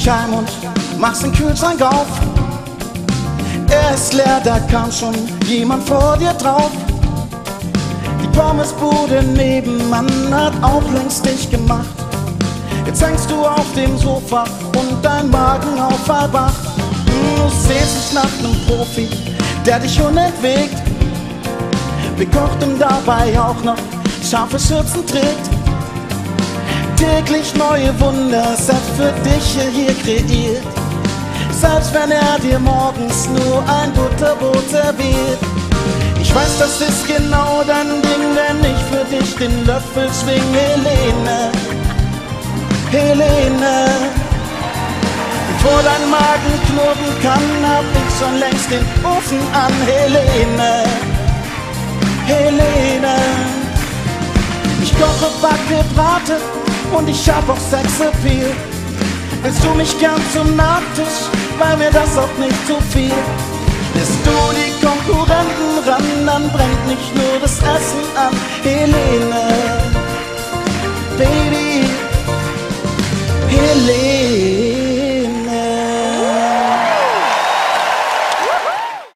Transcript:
ich heim und mach's den Kühlschrank auf. Er ist leer, da kam schon jemand vor dir drauf. Die Pommesbude nebenan hat auch längst dich gemacht. Jetzt hängst du auf dem Sofa und dein Magen auf halb acht. Du sehnst dich nach nem Profi, der dich unentwegt, bekocht und dabei auch noch scharfe Schürzen trägt. Täglich neue Wunder ist er für dich hier kreiert, selbst wenn er dir morgens nur ein Butterbrot serviert. Ich weiß, das ist genau dein Ding, wenn ich für dich den Löffel schwing, Helene, Helene. Bevor dein Magen knurren kann, hab ich schon längst den Ofen an, Helene, Helene. Ich koche, backe, brate und ich hab auch Sexappeal. Willst du mich gern zum Nachtisch, weil mir das auch nicht zu viel. Lässt du die Konkurrenten ran, dann brennt nicht nur das Essen an, Helene, Baby, Helene.